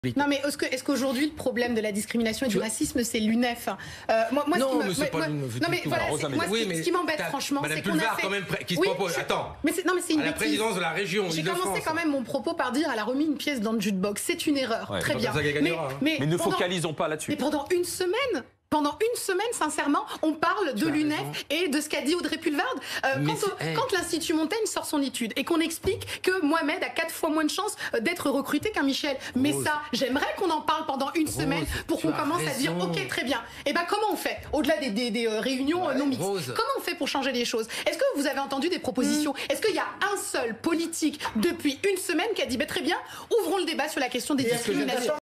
Non mais est-ce qu'aujourd'hui le problème de la discrimination et du racisme c'est l'UNEF Ce qui m'embête franchement c'est qu'on a fait... quand même qui se propose. Attends. Mais c'est une la bêtise. présidence de la région. J'ai commencé quand même mon propos par dire elle a remis une pièce dans le jukebox. C'est une erreur. Ouais, très bien. Mais ne focalisons pas là-dessus. Mais pendant une semaine, sincèrement, on parle de l'UNEF et de ce qu'a dit Audrey Pulvard. Quand l'Institut Montaigne sort son étude et qu'on explique que Mohamed a 4 fois moins de chances d'être recruté qu'un Michel. Mais ça, j'aimerais qu'on en parle pendant une semaine pour qu'on commence à dire ok, très bien. Et ben comment on fait au-delà des réunions non mixtes? Comment on fait pour changer les choses? Est-ce que vous avez entendu des propositions? Est-ce qu'il y a un seul politique depuis une semaine qui a dit très bien, ouvrons le débat sur la question des discriminations?